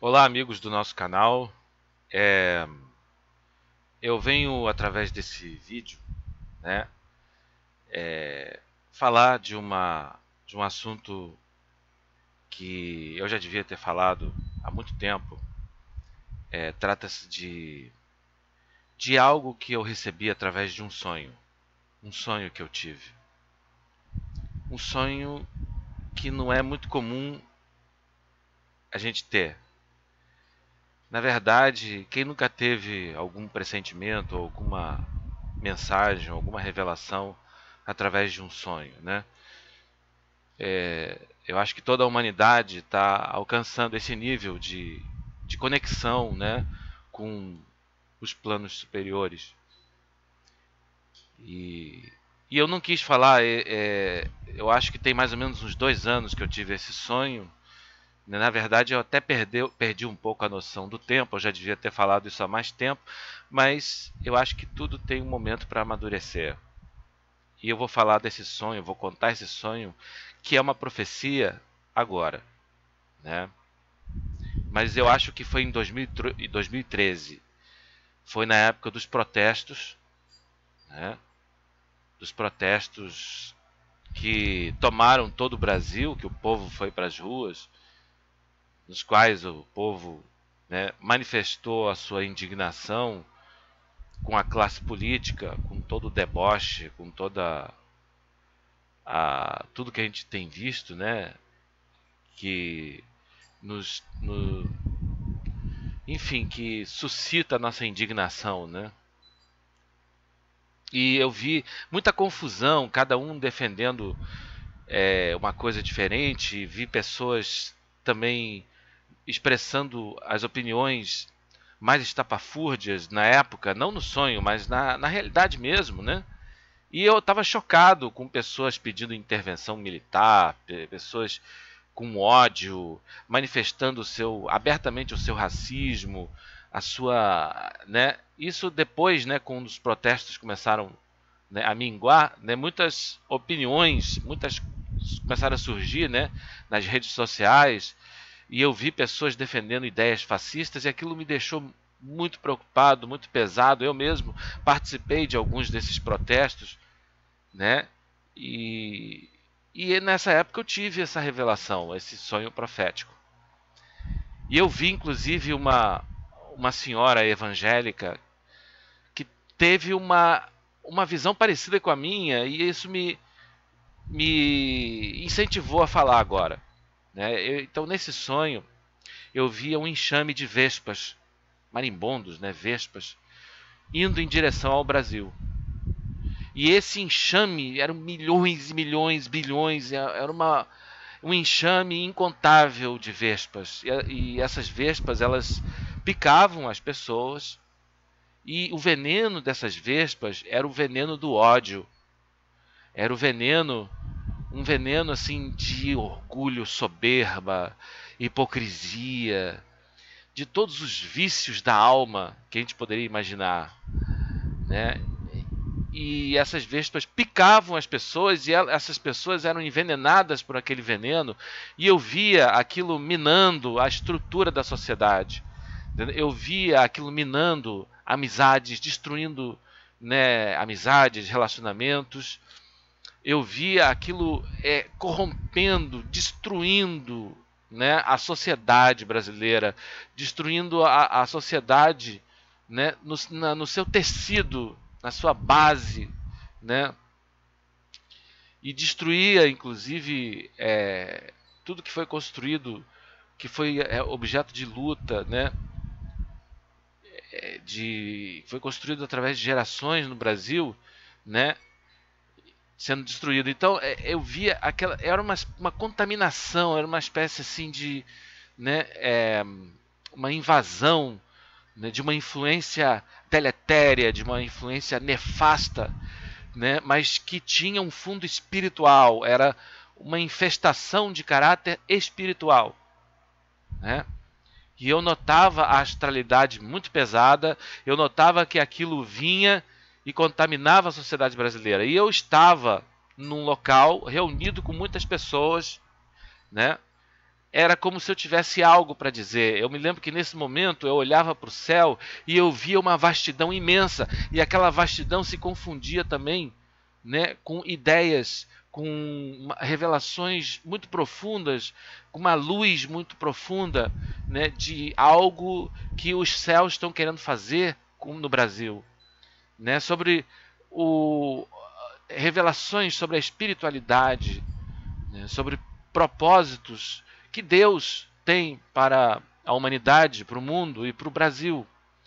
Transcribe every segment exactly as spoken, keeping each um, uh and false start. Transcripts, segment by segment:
Olá, amigos do nosso canal. É, eu venho através desse vídeo, né, é, falar de uma de um assunto que eu já devia ter falado há muito tempo. É, trata-se de de algo que eu recebi através de um sonho, um sonho que eu tive, um sonho que não é muito comum a gente ter. Na verdade, quem nunca teve algum pressentimento, alguma mensagem, alguma revelação através de um sonho, né? É, eu acho que toda a humanidade está alcançando esse nível de, de conexão, né, com os planos superiores. E, e eu não quis falar, é, é, eu acho que tem mais ou menos uns dois anos que eu tive esse sonho. Na verdade, eu até perdi, perdi um pouco a noção do tempo, eu já devia ter falado isso há mais tempo, mas eu acho que tudo tem um momento para amadurecer. E eu vou falar desse sonho, vou contar esse sonho, que é uma profecia agora, né? Mas eu acho que foi em dois mil e treze. Foi na época dos protestos, né? Dos protestos que tomaram todo o Brasil, que o povo foi para as ruas, nos quais o povo, né, manifestou a sua indignação com a classe política, com todo o deboche, com toda a tudo que a gente tem visto, né, que nos, no, enfim, que suscita a nossa indignação, né? E eu vi muita confusão, cada um defendendo é, uma coisa diferente, vi pessoas também expressando as opiniões mais estapafúrdias na época, não no sonho, mas na, na realidade mesmo, né? E eu estava chocado com pessoas pedindo intervenção militar, pessoas com ódio, manifestando o seu, abertamente o seu racismo, a sua, né? Isso depois, né, quando os protestos começaram, né, a minguar, né, muitas opiniões, muitas começaram a surgir, né, nas redes sociais, e eu vi pessoas defendendo ideias fascistas e aquilo me deixou muito preocupado, muito pesado. Eu mesmo participei de alguns desses protestos, né? E, e nessa época eu tive essa revelação, esse sonho profético. E eu vi inclusive uma, uma senhora evangélica que teve uma, uma visão parecida com a minha, e isso me, me incentivou a falar agora, né? Eu, então nesse sonho eu via um enxame de vespas, marimbondos, né, vespas, indo em direção ao Brasil. E esse enxame eram milhões e milhões, bilhões, era uma, um enxame incontável de vespas. E, e essas vespas, elas picavam as pessoas, e o veneno dessas vespas era o veneno do ódio. Era o veneno, um veneno assim de orgulho, soberba, hipocrisia, de todos os vícios da alma que a gente poderia imaginar, né? E essas vespas picavam as pessoas, e essas pessoas eram envenenadas por aquele veneno, e eu via aquilo minando a estrutura da sociedade. Eu via aquilo minando amizades, destruindo, né, amizades, relacionamentos. Eu via aquilo é, corrompendo, destruindo, né, a sociedade brasileira, destruindo a, a sociedade, né, no, na, no seu tecido, na sua base, né, e destruía, inclusive, é, tudo que foi construído, que foi é, objeto de luta, né, é, de, foi construído através de gerações no Brasil, né, sendo destruído. Então eu via aquela, era uma, uma contaminação, era uma espécie assim de, né, é, uma invasão, né, de uma influência deletéria, de uma influência nefasta, né, mas que tinha um fundo espiritual, era uma infestação de caráter espiritual, né? E eu notava a astralidade muito pesada, eu notava que aquilo vinha e contaminava a sociedade brasileira. E eu estava num local reunido com muitas pessoas, né, era como se eu tivesse algo para dizer. Eu me lembro que nesse momento eu olhava para o céu e eu via uma vastidão imensa, e aquela vastidão se confundia também, né, com ideias, com revelações muito profundas, com uma luz muito profunda, né, de algo que os céus estão querendo fazer no Brasil, né, sobre o, revelações sobre a espiritualidade, né, sobre propósitos que Deus tem para a humanidade, para o mundo e para o Brasil,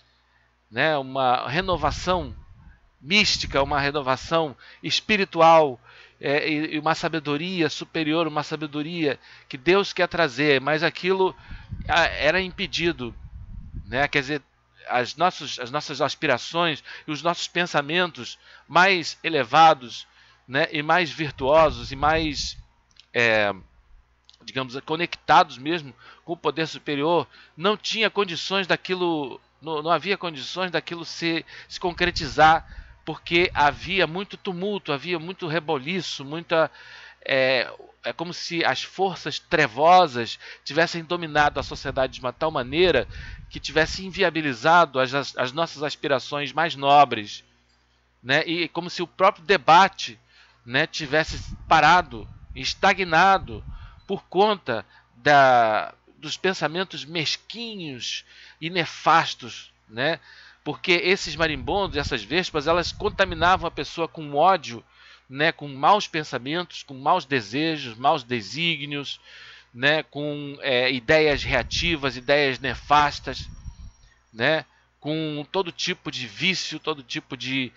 né, uma renovação mística, uma renovação espiritual, é, e uma sabedoria superior, uma sabedoria que Deus quer trazer, mas aquilo era impedido, né? Quer dizer, as nossas, as nossas aspirações e os nossos pensamentos mais elevados, né, e mais virtuosos e mais, é, digamos, conectados mesmo com o poder superior, não tinha condições daquilo, não, não havia condições daquilo se, se concretizar, porque havia muito tumulto, havia muito reboliço, muita, é, é como se as forças trevosas tivessem dominado a sociedade de uma tal maneira que tivesse inviabilizado as, as, as nossas aspirações mais nobres, né? E como se o próprio debate, né, tivesse parado, estagnado, por conta da, dos pensamentos mesquinhos e nefastos, né? Porque esses marimbondos, essas vespas, elas contaminavam a pessoa com ódio, né, com maus pensamentos, com maus desejos, maus desígnios, né, com é, ideias reativas, ideias nefastas, né, com todo tipo de vício, todo tipo de,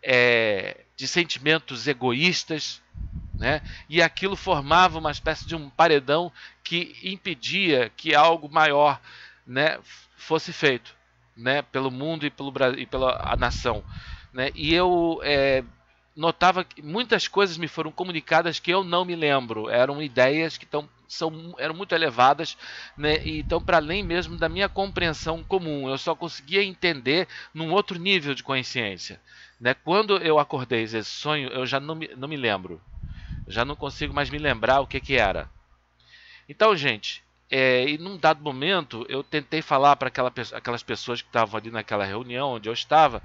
é, de sentimentos egoístas, né, e aquilo formava uma espécie de um paredão que impedia que algo maior, né, fosse feito, né, pelo mundo e, pelo, e pela a nação, né, e eu é, notava que muitas coisas me foram comunicadas que eu não me lembro, eram ideias que tão, são, eram muito elevadas, né, e então para além mesmo da minha compreensão comum, eu só conseguia entender num outro nível de consciência, né. Quando eu acordei esse sonho, eu já não me, não me lembro, já não consigo mais me lembrar o que que era. Então, gente, é, e num dado momento eu tentei falar para aquela, aquelas pessoas que estavam ali naquela reunião onde eu estava,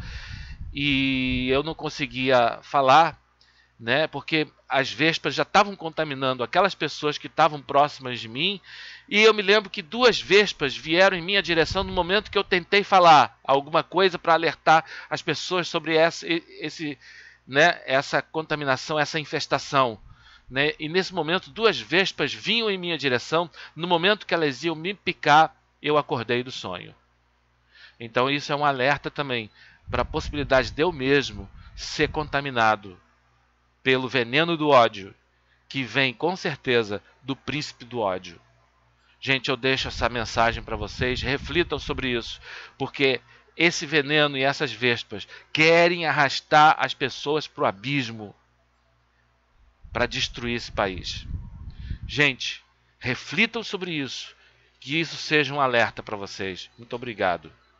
e eu não conseguia falar, né, porque as vespas já estavam contaminando aquelas pessoas que estavam próximas de mim, e eu me lembro que duas vespas vieram em minha direção no momento que eu tentei falar alguma coisa para alertar as pessoas sobre essa, esse, né, essa contaminação, essa infestação, né? E nesse momento duas vespas vinham em minha direção, no momento que elas iam me picar, eu acordei do sonho. Então isso é um alerta também para a possibilidade de eu mesmo ser contaminado pelo veneno do ódio, que vem com certeza do príncipe do ódio. Gente, eu deixo essa mensagem para vocês, reflitam sobre isso, porque esse veneno e essas vespas querem arrastar as pessoas para o abismo, para destruir esse país. Gente, reflitam sobre isso, que isso seja um alerta para vocês. Muito obrigado.